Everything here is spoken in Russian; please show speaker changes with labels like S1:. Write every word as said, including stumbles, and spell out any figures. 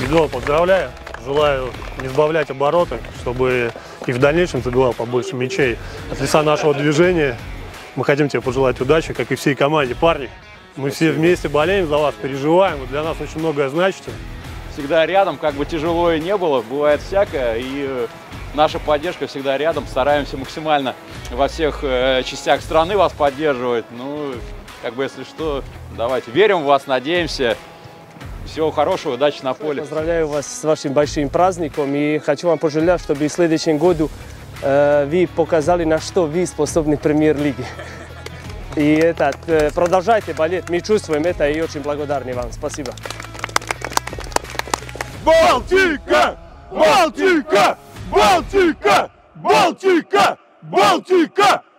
S1: Ребята, поздравляю. Желаю не сбавлять обороты, чтобы и в дальнейшем забивал побольше мячей. От лица нашего движения мы хотим тебе пожелать удачи, как и всей команде. Парни, мы все вместе болеем за вас, переживаем. Вы для нас очень многое значите.
S2: Всегда рядом, как бы тяжело и не было, бывает всякое. И наша поддержка всегда рядом. Стараемся максимально во всех э, частях страны вас поддерживать. Ну, как бы, если что, давайте. Верим в вас, надеемся. Всего хорошего, удачи на поле.
S3: Поздравляю вас с вашим большим праздником и хочу вам пожелать, чтобы в следующем году э, вы показали, на что вы способны в премьер-лиге. И это, э, продолжайте болеть, мы чувствуем это и очень благодарны вам. Спасибо.
S4: Балтика! Балтика! Балтика! Балтика! Балтика!